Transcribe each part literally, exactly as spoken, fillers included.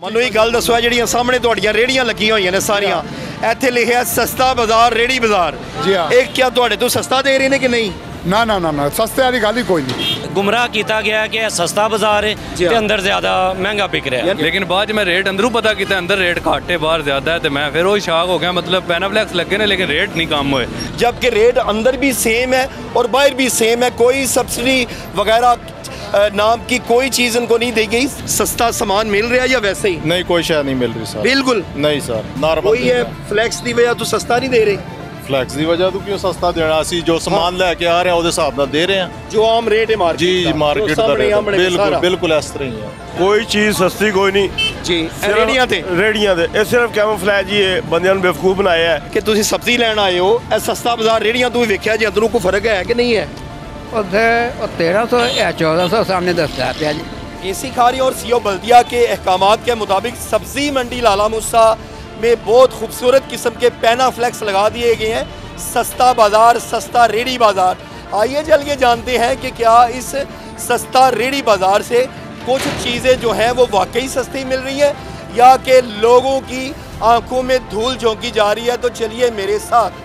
ਮੈਨੂੰ ਇਹ ਗੱਲ ਦੱਸੋ ਜਿਹੜੀਆਂ ਸਾਹਮਣੇ ਤੁਹਾਡੀਆਂ ਰੇੜੀਆਂ ਲੱਗੀਆਂ ਹੋਈਆਂ ਨੇ ਸਾਰੀਆਂ ਇੱਥੇ ਲਿਖਿਆ ਸਸਤਾ ਬਾਜ਼ਾਰ ਰੇੜੀ ਬਾਜ਼ਾਰ ਜੀ ਹਾਂ ਇਹ ਕੀ ਤੁਹਾਡੇ ਤੋਂ ਸਸਤਾ ਦੇ ਰਹੇ ਨੇ ਕਿ ਨਹੀਂ ना ना ना ना सस्ते वाली गल ही कोई नहीं गुमराह किया गया कि सस्ता बाजार है जी ते हाँ। अंदर ज़्यादा महंगा बिक रहा है लेकिन बाद में रेट अंदरों पता किया अंदर रेट घट है बाहर ज़्यादा है तो मैं फिर वही शाक हो गया मतलब पैनाफ्लेक्स लगे ने लेकिन रेट नहीं कम हुए जबकि रेट अंदर भी सेम है और बाहर भी सेम है कोई सब्सिडी वगैरह नाम की कोई चीज़ इनको नहीं दी गई सस्ता सामान मिल रहा है या वैसे ही नहीं कोई शायद नहीं मिल रही सर बिल्कुल नहीं सर नॉर्मल कोई है फ्लैक्स की वजह तो सस्ता नहीं दे रहे फ्लैक्स की वजह तो क्यों सस्ता देना ਅਸੀਂ जो सामान लेके आ रहे हैं ਉਹਦੇ ਹਿਸਾਬ ਨਾਲ ਦੇ ਰਹੇ ਹਾਂ जो आम रेट है मार्केट जी मार्केट ਦਾ rate बिल्कुल बिल्कुल इस तरह ही है कोई चीज़ सस्ती कोई नहीं जी रेड़ियां ते रेड़ियां ते ਇਹ ਸਿਰਫ ਕੈਮੋਫਲੇਜ ਹੀ ਹੈ ਬੰਦਿਆਂ ਨੂੰ ਬੇਵਕੂਫ ਬਣਾਇਆ ਹੈ कि ਤੁਸੀਂ ਸਬਜ਼ੀ ਲੈਣ ਆਏ ਹੋ ਇਹ ਸਸਤਾ ਬਾਜ਼ਾਰ ਰੇੜੀਆਂ ਤੋਂ ਵੀ ਵੇਖਿਆ ਜੇ ਅੰਦਰੋਂ ਕੋਈ ਫਰਕ ਹੈ ਕਿ नहीं है उधर तेरह सौ या चौदह सौ सामने दस हज़ार रुपया जी एसी खारी और सीओ बल्दिया के अहकामात के मुताबिक सब्जी मंडी लाला मूसा में बहुत खूबसूरत किस्म के पैना फ्लैक्स लगा दिए गए हैं सस्ता बाज़ार सस्ता रेड़ी बाज़ार आइए चलिए जानते हैं कि क्या इस सस्ता रेड़ी बाज़ार से कुछ चीज़ें जो हैं वो वाकई सस्ती मिल रही हैं या कि लोगों की आंखों में धूल झोंकी जा रही है तो चलिए मेरे साथ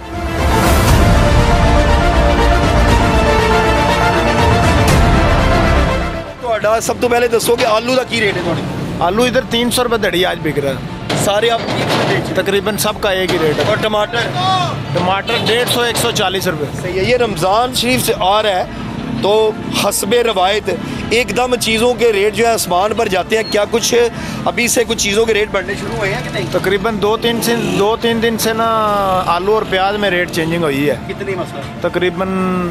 ਤੁਹਾਡਾ ਸਭ ਤੋਂ ਪਹਿਲੇ ਦੱਸੋ ਕਿ ਆਲੂ ਦਾ ਕੀ ਰੇਟ ਹੈ ਤੁਹਾਡੇ आलू इधर तीन सौ रुपये दड़ी आज बिक रहा है ਸਾਰੇ ਆਪ तकरीबन सबका एक ही रेट है और टमाटर टमाटर डेढ़ सौ एक सौ चालीस रुपये सही है ये रमज़ान शरीफ से आ रहा है तो हस्बे रवायत एकदम चीज़ों के रेट जो है आसमान पर जाते हैं क्या कुछ अभी से कुछ चीज़ों के रेट बढ़ने शुरू हुए हैं कि नहीं तकरीबन दो तीन से दो तीन दिन से ना आलू और प्याज में रेट चेंजिंग हुई है कितनी मसला तकरीबन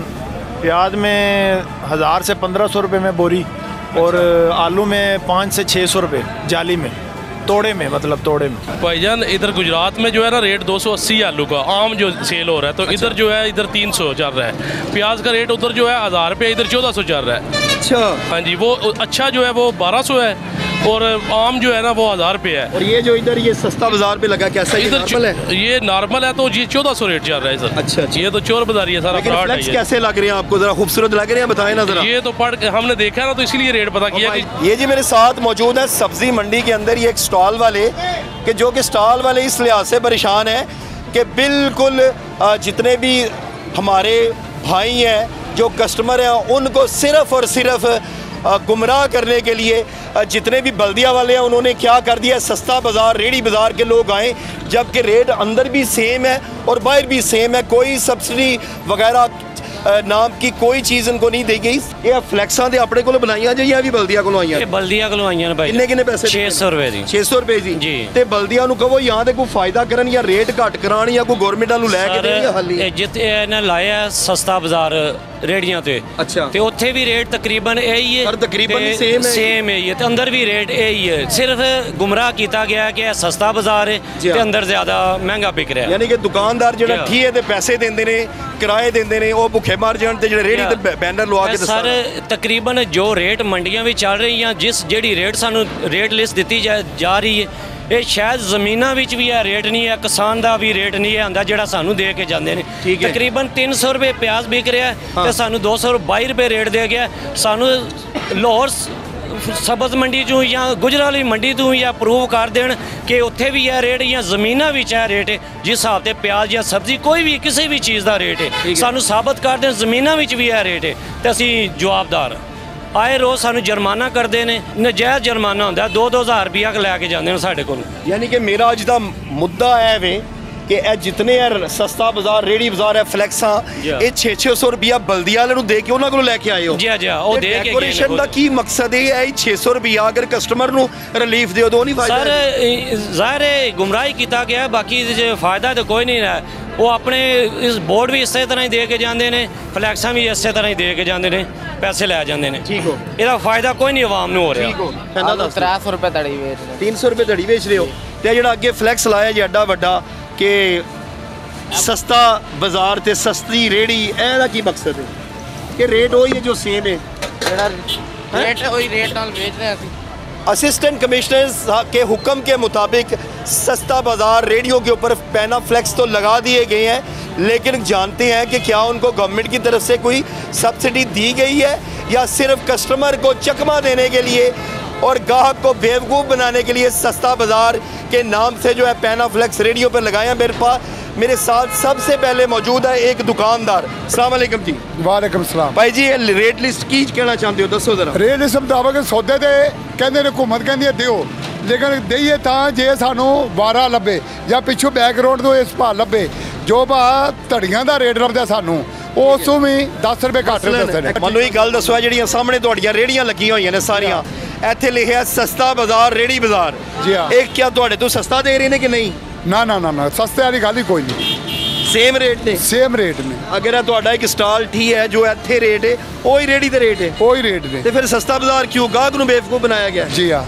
प्याज में हज़ार से पंद्रह सौ रुपये में बोरी और आलू में पाँच से छः सौ रुपये जाली में तोड़े में मतलब तोड़े में भाईजान इधर गुजरात में जो है ना रेट दो सौ अस्सी आलू का आम जो सेल हो रहा है तो इधर जो है इधर तीन सौ चल रहा है प्याज का रेट उधर जो है हज़ार रुपये इधर चौदह सौ चल रहा है अच्छा हाँ जी वो अच्छा जो है वो बारह सौ है और आम जो है ना वो हज़ार रुपये है और ये जो इधर ये सस्ता बाजार पे लगा कैसा ये इधर नॉर्मल है ये नॉर्मल है तो ये चौदह सौ रेट चल रहा है सर अच्छा, अच्छा। ये तो चोर बाजारी है सारा लेकिन फ्रॉड है फ्लेक्स ये। कैसे लग रहे हैं आपको जरा खूबसूरत लग रहे हैं बताएं ना जरा ये तो पढ़ के हमने देखा है ना तो इसीलिए रेट पता किया कि ये जी मेरे साथ मौजूद है सब्जी मंडी के अंदर ये एक स्टॉल वाले कि जो कि स्टॉल वाले इस लिहाज से परेशान है कि बिल्कुल जितने भी हमारे भाई हैं जो कस्टमर हैं उनको सिर्फ और सिर्फ गुमराह करने के लिए जितने भी बल्दिया वाले हैं उन्होंने क्या कर दिया सस्ता बाज़ार रेड़ी बाज़ार के लोग आए जबकि रेट अंदर भी सेम है और बाहर भी सेम है कोई सब्सिडी वगैरह नाम की कोई चीज़ इनको नहीं दी गई ये फ्लैक्सां दे अपने कोलों बनाईयां जे या भी बल्दिया कोलों आईयां ये बल्दिया कोलों आईयां ने भाई किन्ने किन्ने पैसे छे सौ रुपये दी छे सौ रुपये जी जी ते बल्दिया ਨੂੰ ਕਹੋ ਜਾਂ ਤੇ ਕੋਈ ਫਾਇਦਾ ਕਰਨ ਜਾਂ ਰੇਟ ਘੱਟ ਕਰਾਣ ਜਾਂ ਕੋਈ ਗਵਰਨਮੈਂਟ ਨੂੰ ਲੈ ਕੇ ਦੇਣ ਜਾਂ ਹਾਲੀ ਇਹ ਜਿੱਥੇ ਇਹਨੇ ਲਾਇਆ ਸਸਤਾ ਬਾਜ਼ਾਰ ਰੇੜੀਆਂ ਤੇ ਅੱਛਾ ਤੇ ਉੱਥੇ ਵੀ ਰੇਟ ਤਕਰੀਬਨ ਇਹੀ ਹੈ ਪਰ ਤਕਰੀਬਨ ਸੇਮ ਹੈ ਸੇਮ ਹੈ ਇਹ ਤੇ ਅੰਦਰ ਵੀ ਰੇਟ ਇਹੀ ਹੈ ਸਿਰਫ ਗੁੰਮਰਾਹ ਕੀਤਾ ਗਿਆ ਕਿ ਇਹ ਸਸਤਾ ਬਾਜ਼ਾਰ ਹੈ ਤੇ ਅੰਦਰ ਜ਼ਿਆਦਾ ਮਹਿੰਗਾ ਵਿਕ ਰਿਹਾ ਯਾਨੀ ਕਿ ਦੁਕਾਨਦਾਰ ਜਿਹੜਾ ਠੀਏ ਤੇ ਪੈਸੇ ਦਿੰਦੇ ਨੇ ਕਿਰਾਏ ਦਿੰਦੇ ਨੇ ਉਹ ਭੁੱਖੇ ਮਰ ਜਾਣ ਤੇ ਜਿਹੜੇ ਰੇੜੀ ਤੇ ਬੈਨਰ ਲਵਾ ਕੇ ਸਰ ਤਕਰੀਬਨ ਜੋ ਰੇਟ ਮੰਡੀਆਂ ਵਿੱਚ ਚੱਲ ਰਹੀਆਂ ਜਿਸ ਜਿਹੜੀ ਰੇਟ ਸਾਨੂੰ ਰੇਟ ਲਿਸਟ ਦਿੱਤੀ ਜਾ ਰਹੀ ਹੈ ਇਹ ਸ਼ਾਇਦ ਜ਼ਮੀਨਾਂ ਵਿੱਚ ਵੀ ਇਹ ਰੇਟ ਨਹੀਂ ਹੈ ਕਿਸਾਨ ਦਾ ਵੀ ਰੇਟ ਨਹੀਂ ਆਉਂਦਾ ਜਿਹੜਾ ਸਾਨੂੰ ਦੇ ਕੇ ਜਾਂਦੇ ਨੇ ਤਕਰੀਬਨ ਤਿੰਨ ਸੌ ਰੁਪਏ ਪਿਆਜ਼ ਵਿਕ ਰਿਹਾ ਤੇ ਸਾਨੂੰ ਦੋ ਸੌ ਬਾਈ ਰੁਪਏ ਰੇਟ ਦੇ ਗਿਆ ਸਾਨੂੰ ਲਾਹੌਰ ਸਬਜ਼ ਮੰਡੀ ਚੋਂ ਜਾਂ ਗੁਜਰਾਵਾਲੀ ਮੰਡੀ ਤੋਂ ਜਾਂ ਪ੍ਰੂਵ ਕਰ ਦੇਣ ਕਿ ਉੱਥੇ ਵੀ ਇਹ ਰੇਟ ਜਾਂ ਜ਼ਮੀਨਾਂ ਵਿੱਚ ਇਹ ਰੇਟ ਹੈ ਜਿਸ ਹਿਸਾਬ ਤੇ ਪਿਆਜ਼ ਜਾਂ ਸਬਜ਼ੀ ਕੋਈ ਵੀ ਕਿਸੇ ਵੀ ਚੀਜ਼ ਦਾ ਰੇਟ ਹੈ ਸਾਨੂੰ ਸਾਬਤ ਕਰ ਦੇਣ ਜ਼ਮੀਨਾਂ ਵਿੱਚ ਵੀ ਇਹ ਰੇਟ ਹੈ ਤੇ ਅਸੀਂ ਜਵਾਬਦਾਰ ਆਏ ਰੋਜ਼ ਸਾਨੂੰ ਜੁਰਮਾਨਾ ਕਰਦੇ ਨੇ ਨਜਾਇਜ਼ ਜੁਰਮਾਨਾ ਹੁੰਦਾ ਦੋ ਦੋ ਹਜ਼ਾਰ ਰੁਪਇਆ ਲੈ ਕੇ ਜਾਂਦੇ ਨੇ ਸਾਡੇ ਕੋਲ ਯਾਨੀ ਕਿ ਮੇਰਾ ਅੱਜ ਦਾ ਮੁੱਦਾ ਹੈ ਵੇ ਕਿ ਇਹ ਜਿਤਨੇ ਸਸਤਾ ਬਾਜ਼ਾਰ ਰੇੜੀ ਬਾਜ਼ਾਰ ਹੈ ਫਲੈਕਸਾਂ ਇਹ ਛੇ ਛੇ ਸੌ ਰੁਪਇਆ ਬਲਦੀਆਂ ਵਾਲੇ ਨੂੰ ਦੇ ਕੇ ਉਹਨਾਂ ਕੋਲੋਂ ਲੈ ਕੇ ਆਏ ਹੋ ਜੀ ਜੀ ਉਹ ਦੇ ਕੇ ਡੈਕੋਰੇਸ਼ਨ ਦਾ ਕੀ ਮਕਸਦ ਹੈ ਇਹ ਛੇ ਸੌ ਰੁਪਇਆ ਅਗਰ ਕਸਟਮਰ ਨੂੰ ਰਿਲੀਫ ਦਿਓ ਤਾਂ ਨਹੀਂ ਫਾਇਦਾ ਸਰ ਜ਼ਾਹਿਰ ਹੈ ਗੁੰਮਰਾਹੀ ਕੀਤਾ ਗਿਆ ਬਾਕੀ ਜੇ ਫਾਇਦਾ ਤਾਂ ਕੋਈ ਨਹੀਂ ਹੈ ਉਹ ਆਪਣੇ ਇਸ ਬੋਰਡ ਵੀ ਇਸੇ ਤਰ੍ਹਾਂ ਹੀ ਦੇ ਕੇ ਜਾਂਦੇ ਨੇ ਫਲੈਕਸਾਂ ਵੀ ਇਸੇ ਤਰ੍ਹਾਂ ਹੀ ਦੇ ਕੇ ਜਾਂਦੇ ਨੇ ਪੈਸੇ ਲੈ ਜਾਂਦੇ ਨੇ ਠੀਕ ਹੋ ਇਹਦਾ ਫਾਇਦਾ ਕੋਈ ਨਹੀਂ ਆਵਾਮ ਨੂੰ ਹੋ ਰਿਹਾ ਠੀਕ ਹੋ ਪਹਿਲਾਂ ਦੱਸ त्रै सौ रुपये दड़ी बेच रहे तीन सौ रुपये दड़ी बेच रहे हो ਤੇ ਜਿਹੜਾ ਅੱਗੇ ਫਲੈਕਸ ਲਾਇਆ ਜੀ ਐਡਾ ਵੱਡਾ ਕਿ ਸਸਤਾ ਬਾਜ਼ਾਰ ਤੇ ਸਸਤੀ ਰੇੜੀ ਇਹਦਾ ਕੀ ਮਕਸਦ ਹੈ ਕਿ ਰੇਟ ਉਹੀ ਹੈ ਜੋ ਸੇਮ ਹੈ रेट वही रेट नाल बेच रहे हैं असिस्टेंट कमिश्नर के हुक्म के मुताबिक सस्ता बाज़ार रेडियो के ऊपर पैना फ्लैक्स तो लगा दिए गए हैं लेकिन जानते हैं कि क्या उनको गवर्नमेंट की तरफ से कोई सब्सिडी दी गई है या सिर्फ कस्टमर को चकमा देने के लिए और गाहक को बेवकूफ़ बनाने के लिए सस्ता बाज़ार के नाम से जो है पैनाफ्लेक्स रेडियो पर लगाए हैं। मेरे पास मेरे साथ सबसे पहले मौजूद है एक दुकानदार। अस्सलाम वालेकुम जी। वालेकुम सलाम भाई जी, ये रेट लिस्ट की कहना चाहते हो, दसो जरा। रेट लिस्ट मुताबिक सौदे ते कहते ने हुकूमत कहती है दिओ, लेकिन दईए तां जे सानू बारह लब्बे या पिछों बैकग्राउंड तो इस भाव लब्बे जो भाव धड़ियां दा रेट लभदा सानू उस ਤੋਂ ਵੀ दस रुपए घट दसदे ने। ਮੈਨੂੰ ਇਹ ਗੱਲ ਦੱਸੋ, ਜਿਹੜੀਆਂ ਸਾਹਮਣੇ ਤੁਹਾਡੀਆਂ ਰੇੜੀਆਂ ਲੱਗੀਆਂ ਹੋਈਆਂ ਨੇ ਸਾਰੀਆਂ, ਇੱਥੇ ਲਿਖਿਆ ਸਸਤਾ ਬਾਜ਼ਾਰ ਰੇੜੀ ਬਾਜ਼ਾਰ ਜੀ ਹਾਂ, ਇਹ ਕੀ ਤੁਹਾਡੇ ਤੋਂ ਸਸਤਾ ਦੇ ਰਹੇ ਨੇ ਕਿ ਨਹੀਂ? ਨਾ ਨਾ ਨਾ ਨਾ ਸਸਤੇ ਵਾਲੀ ਗੱਲ ਹੀ ਕੋਈ ਨਹੀਂ, ਸੇਮ ਰੇਟ ਨੇ, ਸੇਮ ਰੇਟ ਨੇ। ਅਗਰ ਇਹ ਤੁਹਾਡਾ ਇੱਕ ਸਟਾਲ ਠੀਕ ਹੈ ਜੋ ਇੱਥੇ ਰੇਟ ਹੈ ਉਹੀ ਰੇੜੀ ਤੇ ਰੇਟ ਹੈ, ਉਹੀ ਰੇਟ ਨੇ, ਤੇ ਫਿਰ ਸਸਤਾ ਬਾਜ਼ਾਰ ਕਿਉਂ? ਗਾਹਕ ਨੂੰ ਬੇਵਕੂਫ ਬਣਾਇਆ ਗਿਆ। ਜੀ ਹਾਂ,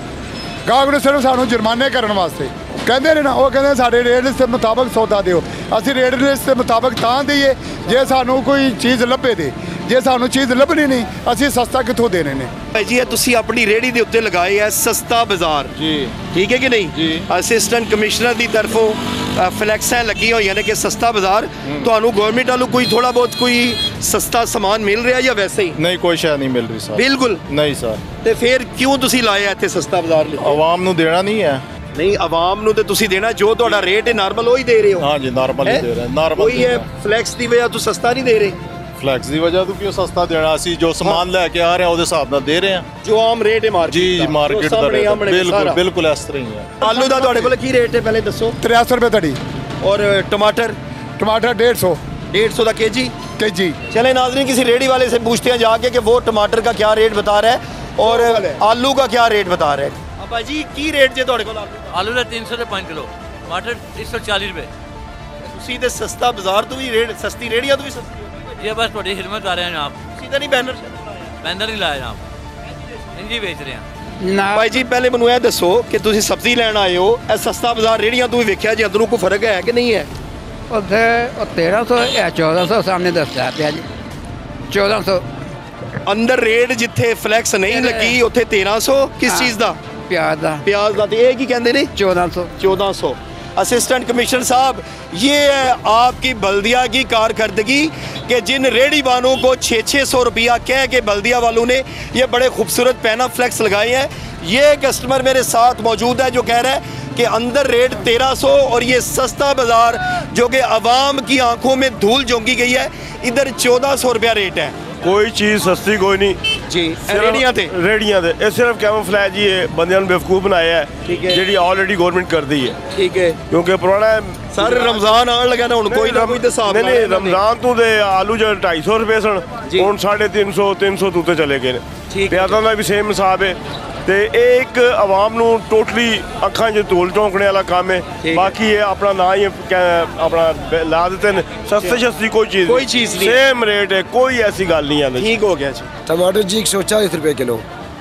ਗਾਹਕ ਨੂੰ ਸਿਰਫ ਸਾਨੂੰ ਜੁਰਮਾਨੇ ਕਰਨ ਵਾਸਤੇ ਕਹਿੰਦੇ ਨੇ ਨਾ, ਉਹ ਕਹਿੰਦੇ ਸਾਡੇ ਰੇਟ ਲਿਸਟ ਦੇ ਮੁਤਾਬਕ ਸੌਦਾ ਦਿਓ। ਅਸੀਂ ਰੇਟ ਲਿਸਟ ਦੇ ਮੁਤਾਬਕ ਤਾਂ ਦਈਏ ਜੇ ਸਾਨੂੰ ਕੋਈ ਚੀਜ਼ ਲੱਭੇ ਦੇ, ਜੇ ਸਾਨੂੰ ਚੀਜ਼ ਲੱਭਣੀ ਨਹੀਂ ਅਸੀਂ ਸਸਤਾ ਕਿੱਥੋਂ ਦੇਣੇ ਨੇ। ਭਾਈ ਜੀ, ਇਹ ਤੁਸੀਂ ਆਪਣੀ ਰੇੜੀ ਦੇ ਉੱਤੇ ਲਗਾਏ ਹੈ ਸਸਤਾ ਬਾਜ਼ਾਰ ਜੀ, ਠੀਕ ਹੈ ਕਿ ਨਹੀਂ? ਜੀ। ਅਸਿਸਟੈਂਟ ਕਮਿਸ਼ਨਰ ਦੀ ਤਰਫੋਂ ਫਲੈਕਸਾਂ ਲੱਗੀਆਂ ਹੋਈਆਂ ਨੇ ਕਿ ਸਸਤਾ ਬਾਜ਼ਾਰ। ਤੁਹਾਨੂੰ ਗਵਰਨਮੈਂਟ ਵੱਲੋਂ ਕੋਈ ਥੋੜਾ ਬਹੁਤ ਕੋਈ ਸਸਤਾ ਸਮਾਨ ਮਿਲ ਰਿਹਾ ਜਾਂ ਵੈਸੇ ਹੀ? ਨਹੀਂ, ਕੋਈ ਸ਼ੈ ਨਹੀਂ ਮਿਲ ਰਹੀ ਸਰ, ਬਿਲਕੁਲ ਨਹੀਂ ਸਰ। ਤੇ ਫਿਰ ਕਿਉਂ ਤੁਸੀਂ ਲਾਇਆ ਇੱਥੇ ਸਸਤਾ ਬਾਜ਼ਾਰ ਲਈ? ਆਵਾਮ ਨੂੰ ਦੇਣਾ ਨਹੀਂ ਹੈ। ਨਹੀਂ, ਆਵਾਮ ਨੂੰ ਤੇ ਤੁਸੀਂ ਦੇਣਾ, ਜੋ ਤੁਹਾਡਾ ਰੇਟ ਹੈ ਨਾਰਮਲ ਉਹੀ ਦੇ ਰਹੇ ਹੋ। ਹਾਂ ਜੀ, ਨਾਰਮਲ ਹੀ ਦੇ ਰਹੇ, ਨਾਰਮਲ ਕੋਈ ਹੈ ਫਲੈਕਸ ਦੀ ਵਜ੍ਹਾ ਤੋਂ ਸਸਤਾ ਨਹੀਂ ਦੇ ਰਹੇ? ਫਲੈਕਸ ਦੀ ਵਜ੍ਹਾ ਤੋਂ ਕਿਉਂ ਸਸਤਾ ਦੇਣਾ? ਅਸੀਂ ਜੋ ਸਮਾਨ ਲੈ ਕੇ ਆ ਰਹੇ ਹਾਂ ਉਹਦੇ ਹਿਸਾਬ ਨਾਲ ਦੇ ਰਹੇ ਹਾਂ, ਜੋ ਆਮ ਰੇਟ ਹੈ ਮਾਰਕੀਟ ਜੀ ਜੀ, ਮਾਰਕੀਟ ਦਾ ਰੇਟ ਬਿਲਕੁਲ ਬਿਲकुल ਇਸ ਤਰ੍ਹਾਂ ਹੀ ਹੈ। ਆਲੂ ਦਾ ਤੁਹਾਡੇ ਕੋਲ ਕੀ ਰੇਟ ਹੈ ਪਹਿਲੇ ਦੱਸੋ? त्रै सौ रुपये धड़ी, और टमाटर? टमाटर डेढ़ सौ डेढ़ सौ का के जी के जी। चले नाजरीन, किसी रेडी वाले से पूछते हैं जाके कि वो टमाटर का क्या रेट बता रहा है और आलू का क्या रेट बता रहा है। अब भाई जी की रेट जे ਤੁਹਾਡੇ ਕੋਲ ਆਲੂ ਦਾ? ਆਲੂ ਦਾ तीन सौ रुपये पाँच किलो, टमाटर एक सौ चालीस रुपये। ਤੁਸੀਂ ਤੇ ਸਸਤਾ ਬਾਜ਼ਾਰ ਤੋਂ ਵੀ ਰੇਟ, ਸਸਤੀ ਰੇੜੀਆਂ ਤੋਂ ਵੀ ਸਸਤੀ ਹੋ? ये बस थोड़ी खिदमत कर रहे हैं जनाब, ਤੁਸੀਂ ਤਾਂ ਨਹੀਂ ਬੈਨਰ बैनर नहीं लाया जनाब, इंजी बेच रहे हैं। ਨਾ ਭਾਈ ਜੀ, ਪਹਿਲੇ ਮੈਨੂੰ ਇਹ ਦੱਸੋ ਕਿ ਤੁਸੀਂ ਸਬਜ਼ੀ ਲੈਣ ਆਏ ਹੋ, ਇਹ ਸਸਤਾ ਬਾਜ਼ਾਰ ਰੇੜੀਆਂ ਤੋਂ ਵੀ ਵੇਖਿਆ ਜੇ ਅੰਦਰੋਂ ਕੋਈ ਫਰਕ ਹੈ ਕਿ ਨਹੀਂ ਹੈ? ਉੱਥੇ ਉਹ ਤੇਰਾਂ ਸੌ ਜਾਂ ਚੌਦਾਂ ਸੌ ਸਾਹਮਣੇ ਦੱਸਦਾ ਪਿਆ ਜੀ, ਚੌਦਾਂ ਸੌ ਅੰਦਰ ਰੇਟ ਜਿੱਥੇ ਫਲੈਕਸ ਨਹੀਂ ਲੱਗੀ ਉੱਥੇ ਤੇਰਾਂ ਸੌ। ਕਿਸ ਚੀਜ਼ ਦਾ? ਪਿਆਜ਼ ਦਾ ਪਿਆਜ਼ ਦਾ। ਤੇ ਇਹ ਕੀ ਕਹਿੰਦੇ ਨੇ? चौदह सौ। चौदह सौ। असिस्टेंट कमिश्नर साहब, ये है आपकी बल्दिया की कारकर्दगी कि जिन रेडी वालों को छः छः सौ रुपया कह के बल्दिया वालों ने ये बड़े खूबसूरत पैनाफ्लेक्स लगाए हैं। ये कस्टमर मेरे साथ मौजूद है जो कह रहा है कि अंदर रेट तेरह सौ और ये सस्ता बाज़ार जो कि आवाम की आंखों में धूल झोंकी गई है, इधर चौदह सौ रुपया रेट है। ਕੋਈ ਚੀਜ਼ ਸਸਤੀ ਕੋਈ ਨਹੀਂ जी रेडियां थे ਰੇੜੀਆਂ ਦੇ, ਇਹ ਸਿਰਫ ਕੈਮੋਫਲੈਜ ਹੀ ਹੈ, ਬੰਦਿਆਂ ਨੂੰ ਬੇਵਕੂਫ ਬਣਾਇਆ ਹੈ, ਠੀਕ ਹੈ। ਜਿਹੜੀ ਆਲਰੇਡੀ ਗਵਰਨਮੈਂਟ ਕਰਦੀ ਹੈ, ठीक है ਕਿਉਂਕਿ ਪੁਰਾਣਾ सर रमज़ान आने लगा ना, हुण कोई ना कोई तो हिसाब ਨਹੀਂ लाना ਨਹੀਂ, इन्होंने। ਰਮਜ਼ਾਨ ਤੋਂ ਦੇ ਆਲੂ ਜਿਹੜੇ ਢਾਈ ਸੌ ਰੁਪਏ ਸਨ ਜੀ। ਹੁਣ ਸਾਢੇ ਤਿੰਨ ਸੌ ਤਿੰਨ ਸੌ ਤੋਂ ਉੱਤੇ ਚਲੇ ਗਏ ਨੇ। ਠੀਕ ਹੈ। ਪਿਆਜ਼ਾਂ ਦਾ ਵੀ ਸੇਮ ਹਿਸਾਬ ਹੈ ਤੇ ਇਹ ਇੱਕ ਆਵਾਮ ਨੂੰ ਟੋਟਲੀ ਅੱਖਾਂ 'ਚ ਧੂਲ ਝੋਂਕਣੇ ਵਾਲਾ ਕੰਮ ਹੈ। ਹੈ। ਬਾਕੀ ਇਹ ਆਪਣਾ ਨਾ ਹੀ ਕ- ਆਪਣਾ ਬ- ਲਾ ਦਿੱਤੇ ਨੇ ਸਸਤੇ ਸਸਤੀ ਕੋਈ ਚੀਜ਼ ਕੋਈ ਚੀਜ਼ ਨਹੀਂ। ਸੇਮ ਰੇਟ ਹੈ, ਕੋਈ ਐਸੀ ਗੱਲ नहीं है। ठीक हो गया जी। टमाटर जी एक सौ चालीस रुपये किलो।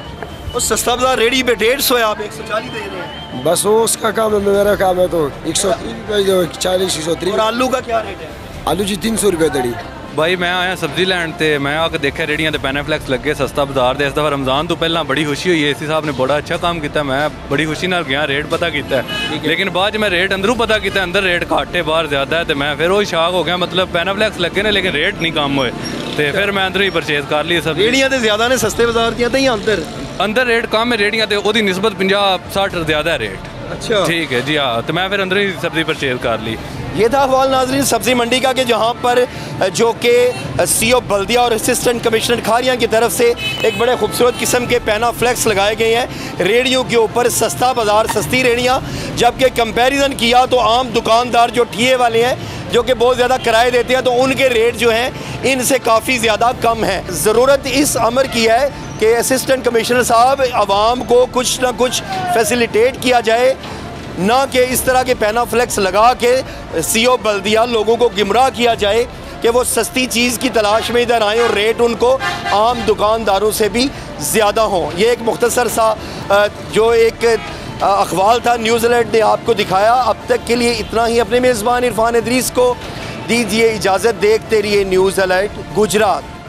और सस्ता बाजार रेडी पे डेढ़ सौ है, आप एक सौ चालीस दे रहे हैं। बस वो उसका काम है, मेरा काम है तो एक सौ तीस रुपये दो, चालीस एक सौ और तीस। आलू का क्या रेट है? आलू जी तीन सौ रुपये दड़ी। ਬਾਈ ਮੈਂ ਆਇਆ ਸਬਜ਼ੀ ਲੈਣ ਤੇ ਮੈਂ ਆ ਕੇ ਦੇਖਿਆ ਰੇੜੀਆਂ ਤੇ ਪੈਨਾਫਲੈਕਸ ਲੱਗੇ ਸਸਤਾ ਬਾਜ਼ਾਰ ਦੇ। ਇਸ ਦਫਾ ਰਮਜ਼ਾਨ ਤੋਂ ਪਹਿਲਾਂ ਬੜੀ ਖੁਸ਼ੀ ਹੋਈ, ਏਸੀ ਸਾਹਿਬ ਨੇ ਬੜਾ ਅੱਛਾ ਕੰਮ ਕੀਤਾ, ਮੈਂ ਬੜੀ ਖੁਸ਼ੀ ਨਾਲ ਗਿਆ, ਰੇਟ ਪਤਾ ਕੀਤਾ, ਲੇਕਿਨ ਬਾਅਦ 'ਚ ਮੈਂ ਰੇਟ ਅੰਦਰੋਂ ਪਤਾ ਕੀਤਾ, ਅੰਦਰ ਰੇਟ ਘੱਟ ਹੈ ਬਾਹਰ ਜ਼ਿਆਦਾ ਹੈ, ਤੇ ਮੈਂ ਫਿਰ ਉਹ ਸ਼ਾਕ ਹੋ ਗਿਆ। ਮਤਲਬ ਪੈਨਾਫਲੈਕਸ ਲੱਗੇ ਨੇ ਲੇਕਿਨ ਰੇਟ ਨਹੀਂ ਕੰਮ ਹੋਏ, ਤੇ ਫਿਰ ਮੈਂ ਅੰਦਰੋਂ ਹੀ ਪਰਚੇਜ਼ ਕਰ ਲਈ ਸਬਜ਼ੀ। ਰੇੜੀਆਂ ਤੇ ਜ਼ਿਆਦਾ ਨੇ ਸਸਤੇ ਬਾਜ਼ਾਰ ਦੀਆਂ ਤੇ ਜਾਂ ਅੰਦਰ? ਅੰਦਰ ਰੇਟ ਕਮ ਹੈ ਰੇੜੀਆਂ ਤੇ, ਉਹਦੀ ਨਿਸਬਤ ਪੰਜਾਹ ਸੱਠ ਜ਼ਿਆਦਾ ਹੈ ਰੇਟ। अच्छा ठीक है जी हाँ, तो मैं फिर अंदर ही सब्जी परचेज कर ली। ये था अहवाल नाजरीन सब्जी मंडी का कि जहाँ पर जो कि सीओ बल्दिया और असिस्टेंट कमिश्नर खारियाँ की तरफ से एक बड़े खूबसूरत किस्म के पैनाफ्लेक्स लगाए गए हैं रेडियो के ऊपर, सस्ता बाज़ार सस्ती रेडियाँ। जबकि कंपैरिजन किया तो आम दुकानदार जो ठिए वाले हैं जो कि बहुत ज़्यादा किराए देते हैं तो उनके रेट जो हैं इनसे काफ़ी ज़्यादा कम है। ज़रूरत इस अमर की है कि असिस्टेंट कमिश्नर साहब आवाम को कुछ ना कुछ फैसिलिटेट किया जाए, ना कि इस तरह के पैनाफ्लेक्स लगा के सीओ बल्दिया लोगों को गुमराह किया जाए कि वो सस्ती चीज़ की तलाश में इधर आएँ और रेट उनको आम दुकानदारों से भी ज़्यादा हों। ये एक मुख्तसर सा जो एक अखबार था न्यूज़ अलर्ट ने आपको दिखाया। अब तक के लिए इतना ही। अपने मेज़बान इरफान इदरीस को दीजिए इजाज़त, देखते रहिए न्यूज़ अलर्ट गुजरात।